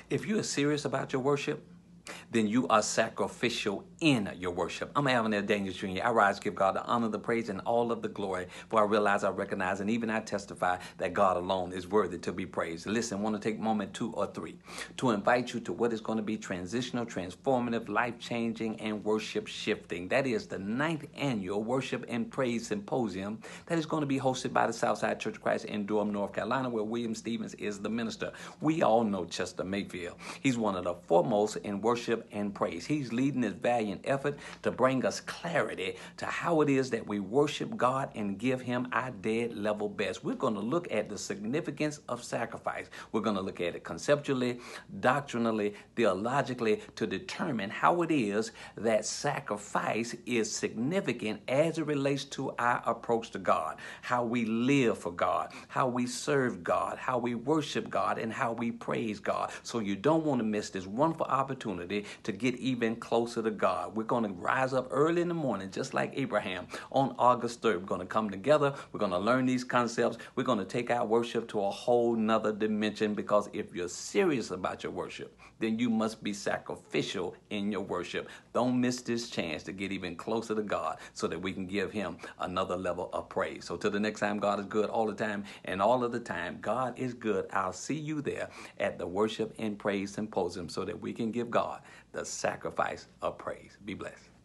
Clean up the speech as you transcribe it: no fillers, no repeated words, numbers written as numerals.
If you are serious about your worship, then you are sacrificial in your worship. I'm Avenel Daniels Jr. I rise to give God the honor, the praise, and all of the glory. For I realize, I recognize, and even I testify that God alone is worthy to be praised. Listen, I want to take a moment 2 or 3 to invite you to what is going to be transitional, transformative, life-changing, and worship shifting. That is the 9th annual Worship and Praise Symposium that is going to be hosted by the Southside Church of Christ in Durham, North Carolina, where William Stevens is the minister. We all know Chester Mayfield. He's one of the foremost in worship and praise. He's leading this valiant effort to bring us clarity to how it is that we worship God and give him our dead level best. We're going to look at the significance of sacrifice. We're going to look at it conceptually, doctrinally, theologically, to determine how it is that sacrifice is significant as it relates to our approach to God, how we live for God, how we serve God, how we worship God, and how we praise God. So you don't want to miss this wonderful opportunity to get even closer to God. We're going to rise up early in the morning, just like Abraham, on August 3rd. We're going to come together. We're going to learn these concepts. We're going to take our worship to a whole nother dimension, because if you're serious about your worship, then you must be sacrificial in your worship. Don't miss this chance to get even closer to God so that we can give him another level of praise. So till the next time, God is good all the time, and all of the time, God is good. I'll see you there at the Worship and Praise Symposium so that we can give God the sacrifice of praise. Be blessed.